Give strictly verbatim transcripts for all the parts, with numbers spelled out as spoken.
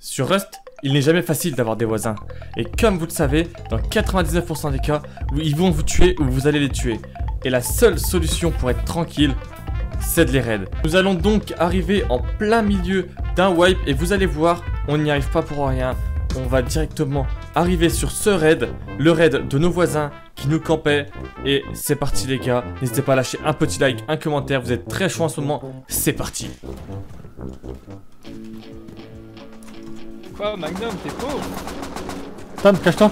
Sur Rust, il n'est jamais facile d'avoir des voisins. Et comme vous le savez, dans quatre-vingt-dix-neuf pour cent des cas, ils vont vous tuer ou vous allez les tuer. Et la seule solution pour être tranquille, c'est de les raids. Nous allons donc arriver en plein milieu d'un wipe et vous allez voir, on n'y arrive pas pour rien. On va directement arriver sur ce raid, le raid de nos voisins qui nous campaient. Et c'est parti les gars, n'hésitez pas à lâcher un petit like, un commentaire, vous êtes très chaud en ce moment, c'est parti. Quoi, Magnum, t'es pauvre? Tom, cache-toi.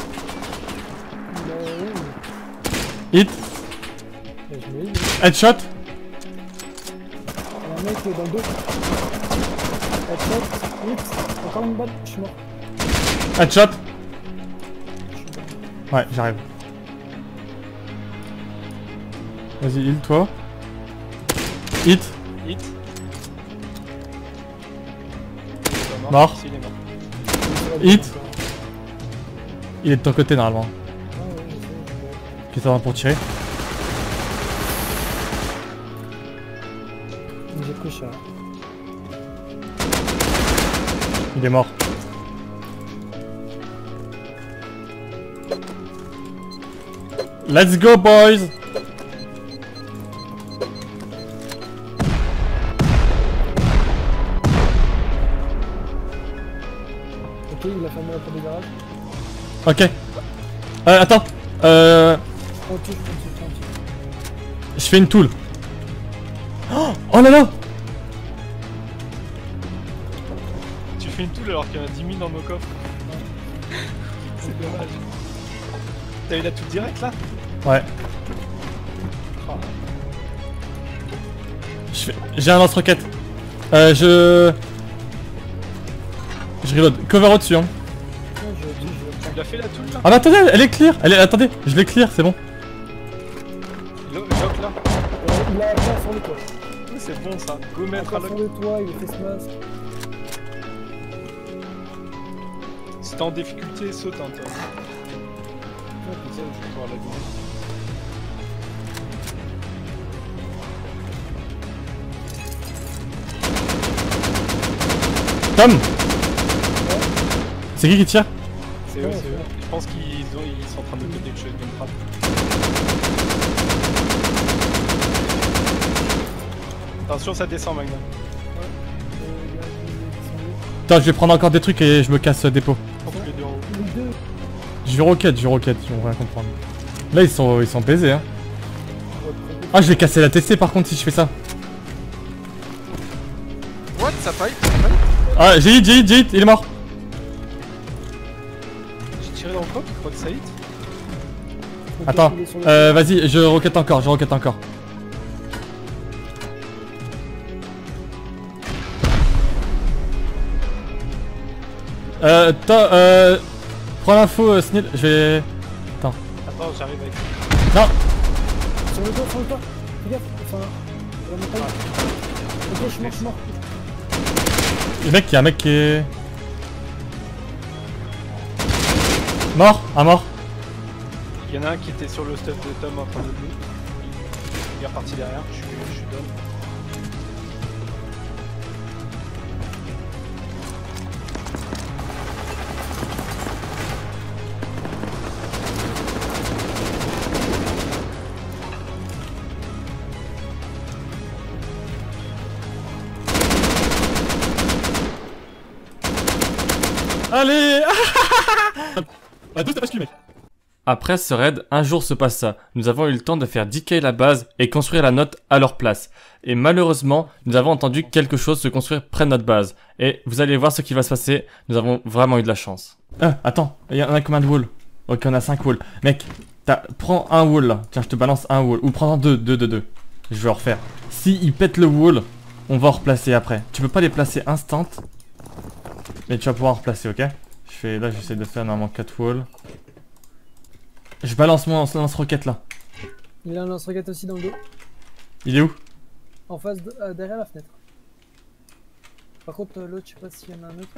Hit. Headshot. Un mec dans le dos. Headshot. Hit. Encore une balle, je suis mort. Headshot. Ouais, j'arrive. Vas-y, heal toi. Hit. Hit. Mort. Mort. Si, il est mort. Hit. Il est de ton côté normalement. Qui est en train pour tirer. J'ai pris cher. Il est mort. Let's go boys. Ok, il a fermé la porte du garage. Ok. Euh, attends. Euh... Oh, tu, tu, tu, tu. Je fais une tool. Oh, oh là là. Tu fais une tool alors qu'il y en a dix mille dans nos coffres. C'est dommage. T'as eu la tool direct là? Ouais. Oh. Je fais... J'ai un lance-roquette. Euh, je... Je reload. Cover au-dessus, hein. Tu l'as fait la tool là? Ah bah attendez, elle est clear. Elle est... Attendez, je l'ai clear, c'est bon. Lock là? Euh, il a pas sur le toit. Oui, c'est bon ça. Go Il a mettre pas à sur lock. le toit, il est face mask. Si t'es en difficulté, saute un toi. Ouais, comme ça, je vais pouvoir la gagner. Tom. C'est qui qui tire? C'est eux, c'est eux. Je pense qu'ils ont... ils sont en train de donner une chose d'une frappe. Attention, ça descend Magnum. Attends, je vais prendre encore des trucs et je me casse euh, dépôt. Prends tous les deux en haut. Les deux. Je vais roquette, je vais roquette, ils vont rien comprendre. Là ils sont ils sont baisés hein. Ah je vais casser la T C par contre si je fais ça. What? Ça fight? Ça fight? Ah j'ai hit, j'ai hit, j'ai hit, il est mort. J'ai tiré dans le coq, je crois que ça hit. Attends, euh, vas-y, je roquette encore, je roquette encore. Euh, toi, euh... Prends l'info, euh, Snil, je vais... Attends. Attends, j'arrive avec. Non. Sur le toit, sur le toit. Fais gaffe, enfin... La montagne. Ok, je suis mort, je suis mort. Le mec, il y a un mec qui est... Mort, un mort. Il y en a un qui était sur le stuff de Tom en train de bleu. Il est reparti derrière, je suis, je suis down. Allez. Ah, deux, t'as pas suivi, mec. Après ce raid, un jour se passa. Nous avons eu le temps de faire decaler la base et construire la note à leur place. Et malheureusement, nous avons entendu quelque chose se construire près de notre base. Et vous allez voir ce qui va se passer. Nous avons vraiment eu de la chance. Ah, attends, il y en a combien de walls? Ok, on a cinq walls. Mec, prends un wall là. Tiens, je te balance un wall. Ou prends-en deux, deux, deux, deux. Je vais en refaire. Si il pète le wall, on va en replacer après. Tu peux pas les placer instant. Mais tu vas pouvoir en replacer, ok? Je fais, là, j'essaie de faire normalement quatre walls. Je balance mon lance-roquette là. Il a un lance-roquette aussi dans le dos. Il est où? En face, de, euh, derrière la fenêtre. Par contre, euh, l'autre, je sais pas s'il y en a un autre.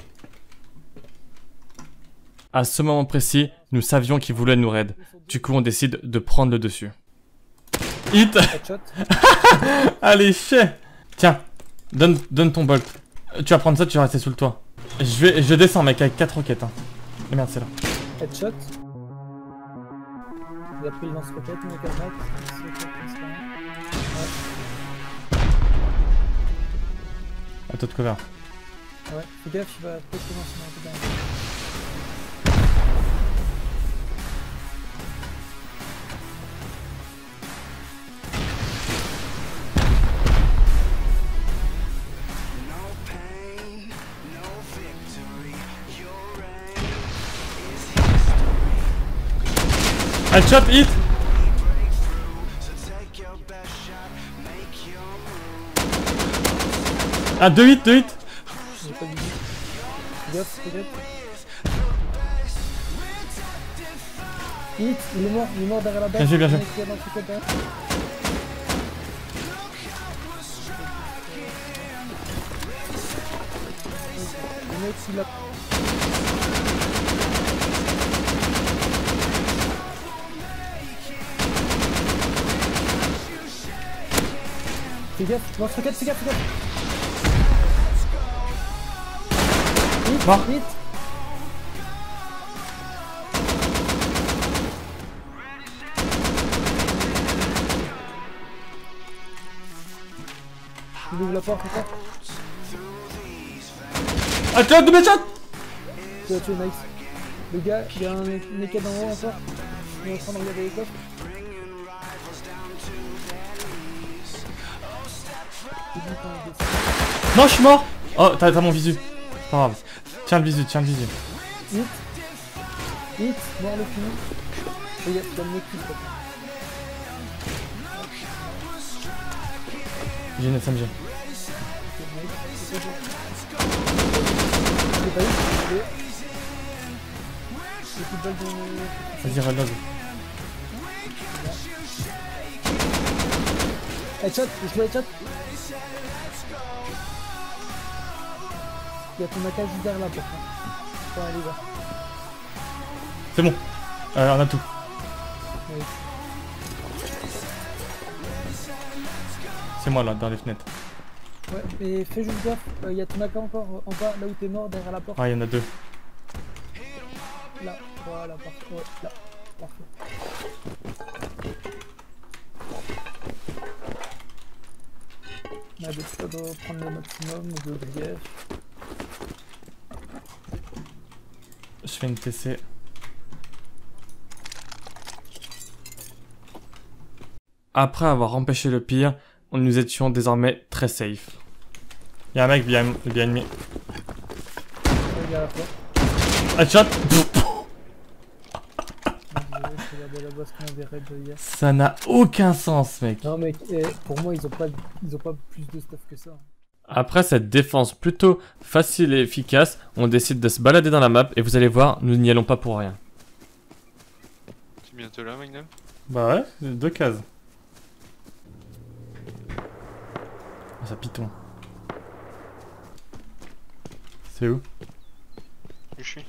À ce moment précis, nous savions qu'il voulait nous raid. Du coup, on décide de prendre le dessus. Hit. Headshot. Allez, chais. Tiens, donne, donne ton bolt. Tu vas prendre ça, tu vas rester sous le toit. Je vais, je descends mec avec quatre roquettes. Hein. Oh, merde, c'est là. Headshot. Il a pris le lance-roquette, mec à droite. Ouais. À toi de cover. Ouais, fais gaffe, il va peut-être commencer à monter derrière. Headshot, hit. Ah, deux hits, deux hits. J'ai pas vu. Fais gaffe, fais gaffe. Hit, il est mort, il est mort derrière la base. Bien joué, bien joué. Il y a dans le truc derrière. Le mec, il a... Fais gaffe, lance-roquette, fais gaffe, fais gaffe. Hit, Mort. hit. Il ouvre la porte, encore. Headshot, double headshot. Tu as tué, nice. Le gars, il y a un naked en haut encore. Il est en train de regarder les coffres. Non, je suis mort. Oh, t'as mon visu. C'est pas grave. Tiens le visu, tiens le visu. Hit. Hit, mort le fini. Regarde, tu as le nez qui quoi. J'ai une S M G. Je l'ai pas eu, je l'ai eu. Petite balle de... Vas-y, reload. Headshot, je l'ai headshot. Il y a ton A K juste derrière la porte. Faut aller voir. C'est bon. Euh, on a tout. Oui. C'est moi là, dans les fenêtres. Ouais, mais fais juste gaffe. Il euh, y a ton A K encore euh, en bas, là où t'es mort, derrière la porte. Ah, il y en a deux. Là, voilà, parfait. Ouais, là, parfait. Là, ça doit prendre le maximum de grief. Je fais une T C. Après avoir empêché le pire, nous étions désormais très safe. Y'a un mec bien, bien ennemi. Headshot. Ça n'a aucun sens, mec. Non, mec, eh, pour moi, ils ont pas, ils ont pas plus de stuff que ça. Après cette défense plutôt facile et efficace, on décide de se balader dans la map et vous allez voir, nous n'y allons pas pour rien. C'est bientôt là, Magnum? Bah ouais, deux cases. Oh, ça piton. C'est où? Où je suis?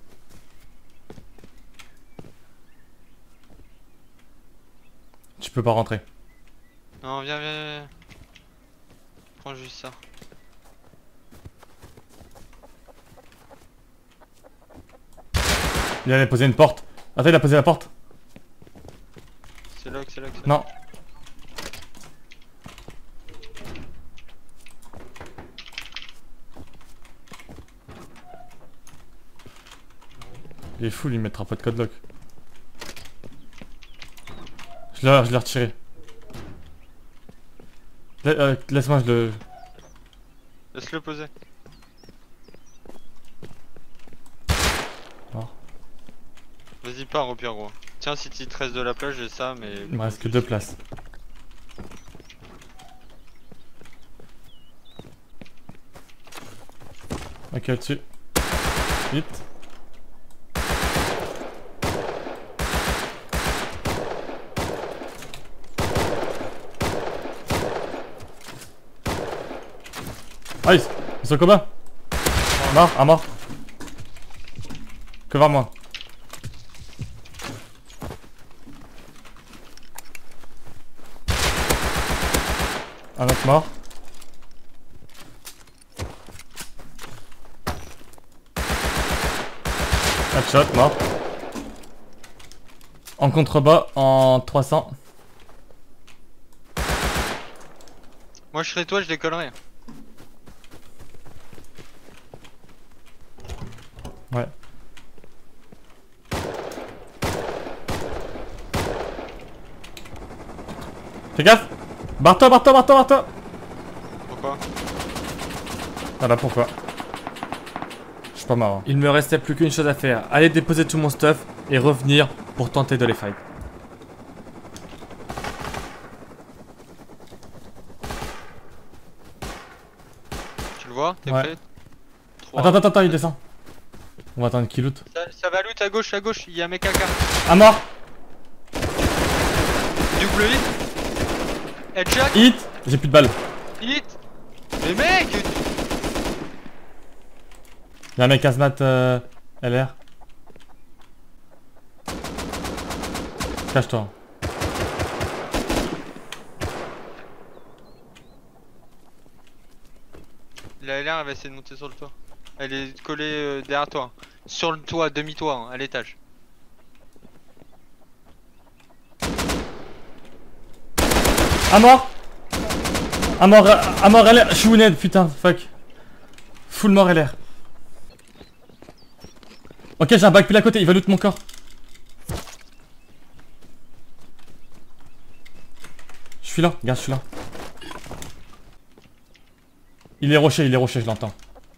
Tu peux pas rentrer. Non, viens, viens, viens. Prends juste ça. Il allait poser une porte. Attends, il a posé la porte. C'est là que c'est là que c'est. Non. Il est fou, il mettra pas de code lock. Je l'ai, je l'ai retiré. La, euh, Laisse-moi, je le... Laisse-le poser. Mort. Vas-y, pars au pire, gros. Tiens, si tu te restes de la plage, j'ai ça, mais... Il me reste que deux places. Ok, au-dessus. Vite. Nice. Ils sont combien? Mort, à mort. Que vers moi. Un autre mort. Headshot, mort. En contrebas, en trois cents. Moi je serais toi, je décollerais. Ouais. Fais gaffe! Barre-toi, barre-toi, barre-toi, barre-toi! Pourquoi? Voilà pourquoi. Je suis pas marrant. Il me restait plus qu'une chose à faire. Aller déposer tout mon stuff et revenir pour tenter de les fight. Tu le vois? T'es Ouais. prêt? trois. Attends, attends, attends, il descend. On va attendre qu'il loot. Ça, ça va loot à gauche, à gauche, il y a un mec à quart. À mort! Double hit. Headshot. Hit! J'ai plus de balles. Hit. Mais mec! Y'a un mec hazmat euh, L R. Cache-toi. La L R elle va essayer de monter sur le toit. Elle est collée euh, derrière toi. Sur le toit, demi-toit, hein, à l'étage. À mort! À mort, euh, à mort L R. Je suis wounded, putain, fuck. Full mort L R. Ok, j'ai un backpile à côté, il va loot mon corps. Je suis là, regarde, je suis là. Il est rocher, il est rocher, je l'entends.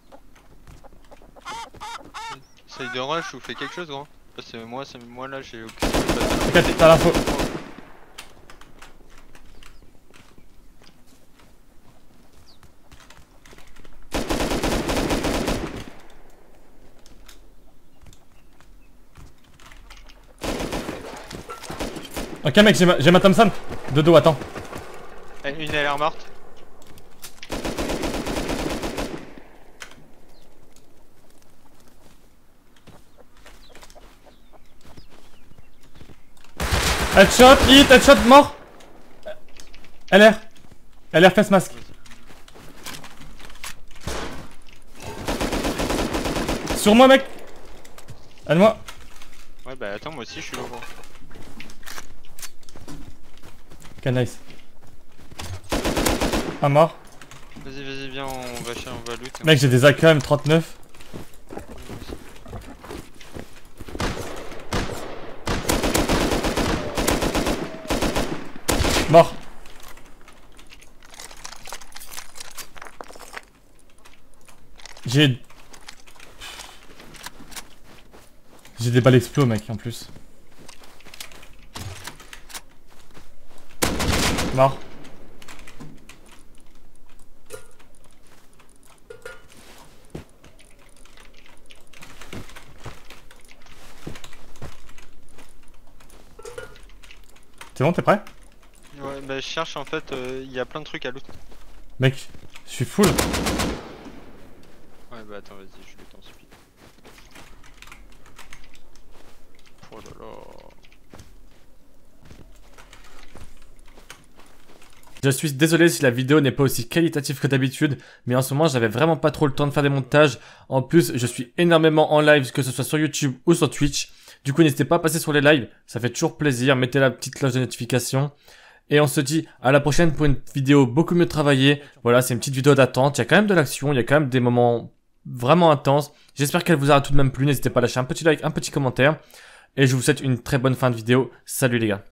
Essaye de rush ou fais quelque chose, gros. Parce que moi, c'est moi là, j'ai aucune. Ok, t'as l'info. Ok mec, j'ai ma, j'ai ma Thompson. De dos, attends. Une L R morte. Headshot, hit, headshot, mort. L R. L R face masque. Sur moi mec. Aide-moi. Ouais bah attends, moi aussi je suis là, gros. Ok, nice. Un mort. Vas-y, vas-y, viens, on va chercher, on va loot. Mec, j'ai des A K M trente-neuf. Mort. J'ai... J'ai des balles explos mec en plus. Mort. C'est bon, t'es prêt? Ouais, bah je cherche en fait, il euh, y a plein de trucs à loot. Mec, je suis full. Ouais, bah attends, vas-y, je loot en speed. Oh là là. Je suis désolé si la vidéo n'est pas aussi qualitative que d'habitude, mais en ce moment j'avais vraiment pas trop le temps de faire des montages. En plus, je suis énormément en live, que ce soit sur YouTube ou sur Twitch. Du coup, n'hésitez pas à passer sur les lives, ça fait toujours plaisir. Mettez la petite cloche de notification. Et on se dit à la prochaine pour une vidéo beaucoup mieux travaillée. Voilà, c'est une petite vidéo d'attente. Il y a quand même de l'action, il y a quand même des moments vraiment intenses. J'espère qu'elle vous aura tout de même plu. N'hésitez pas à lâcher un petit like, un petit commentaire. Et je vous souhaite une très bonne fin de vidéo. Salut les gars.